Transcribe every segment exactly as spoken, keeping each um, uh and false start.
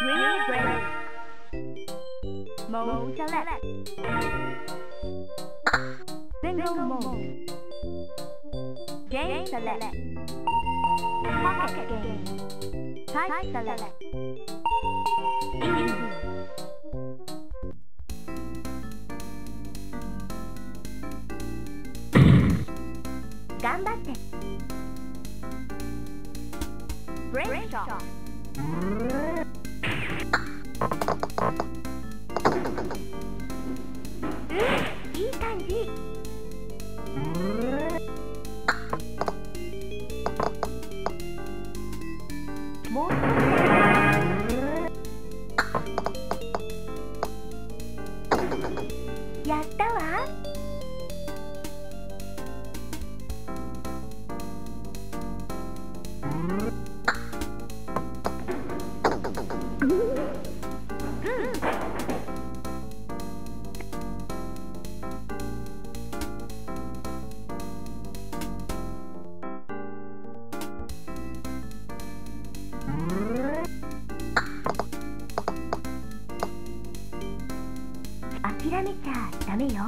Green break. Mode select. Single mode. Game select. Pocket game. Type select. Easy. 頑張って。ブレイクショット。うん、いい感じ。もう少しだ。やったわ。諦めちゃダメよ。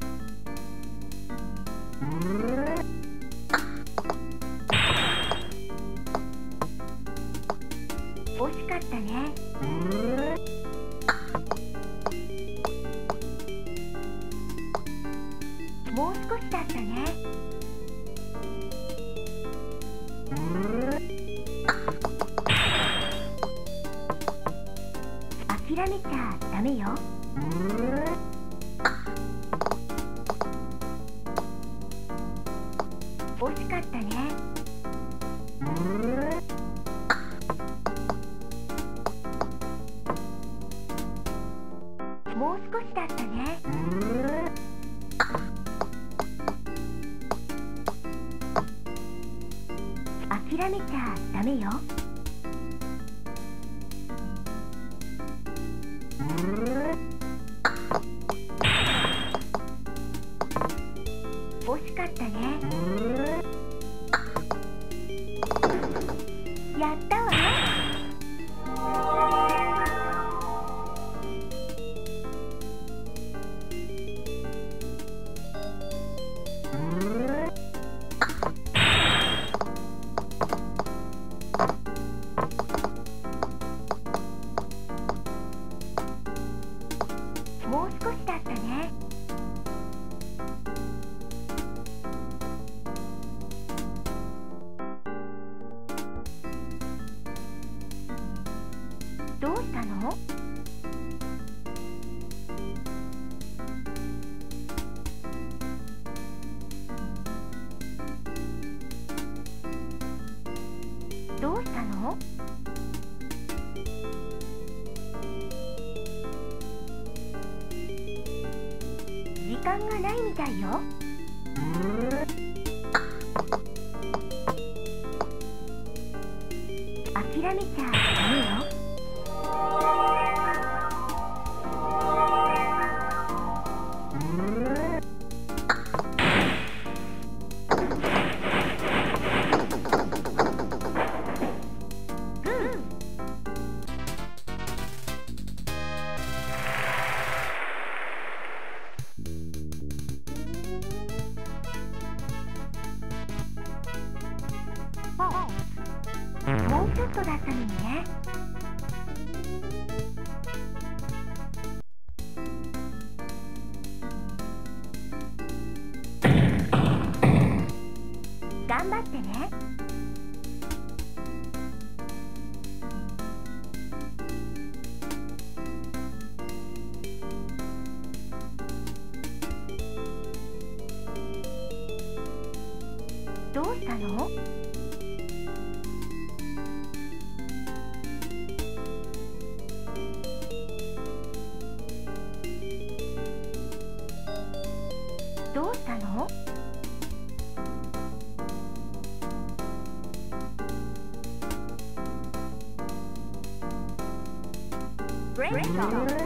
惜しかったね。もう少しだったね。諦めちゃダメよ。惜しかったね。もう少しだったね。諦めちゃダメよ。惜しかったね。やったわ。もう少しだったね。どうしたの？どうしたの？時間がないみたいよ。諦めちゃダメよ。もうちょっとだったのにね。頑張ってね。どうしたの？どうしたの？ブレイクショット。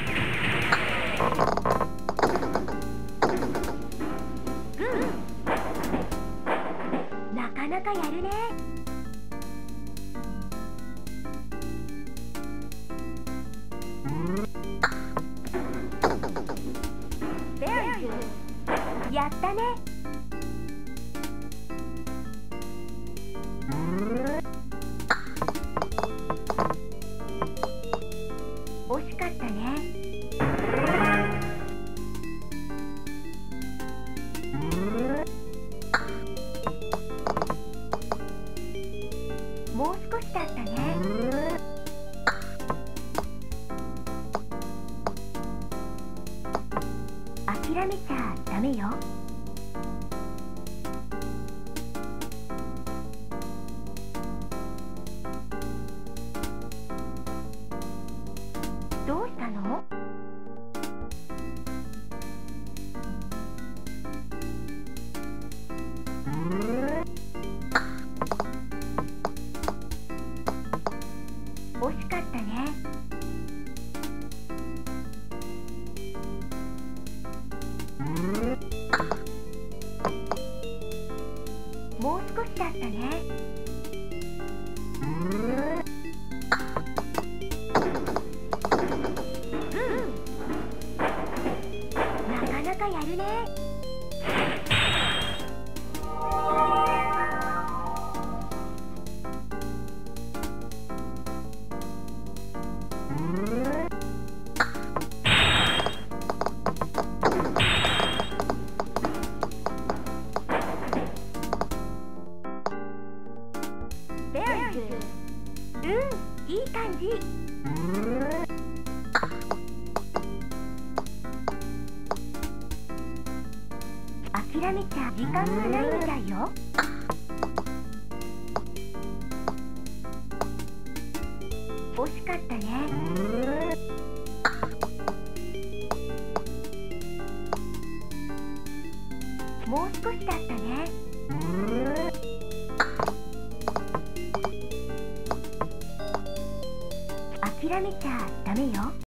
なかなかやるね。 ったね。惜しかったね。もう少しだったね。諦めちゃダメよ。どうしたの？惜しかったね。もう少しだったね。なかなかやるね。うん、いい感じ。諦めちゃ時間がないみたいよ。惜しかったね。もう少しだったね。諦めちゃダメよ。